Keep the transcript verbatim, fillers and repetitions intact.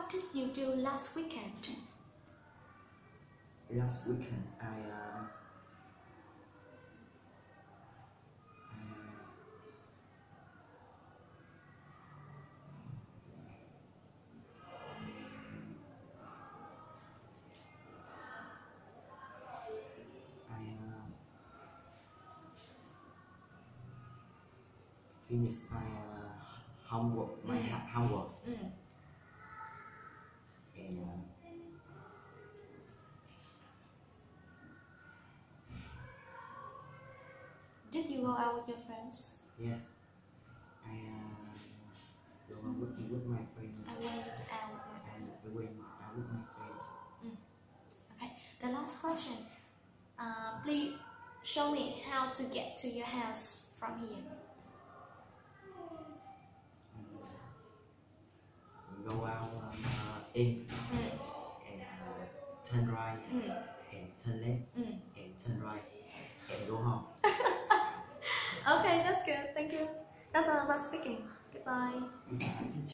What did you do last weekend? Last weekend, I uh, I uh, finished my uh, homework, my Mm. homework, Mm. and uh, Did you go out with your friends? yes, I uh, go out with, with my friend. I went out with my friends. And I went out with my friend. Mm. Okay, the last question. Uh, please show me how to get to your house from here. And go out um, uh, in Mm. and uh, turn right Mm. and turn left Mm. and turn right and go home. Okay, that's good. Thank you. That's all about speaking. Goodbye. Goodbye.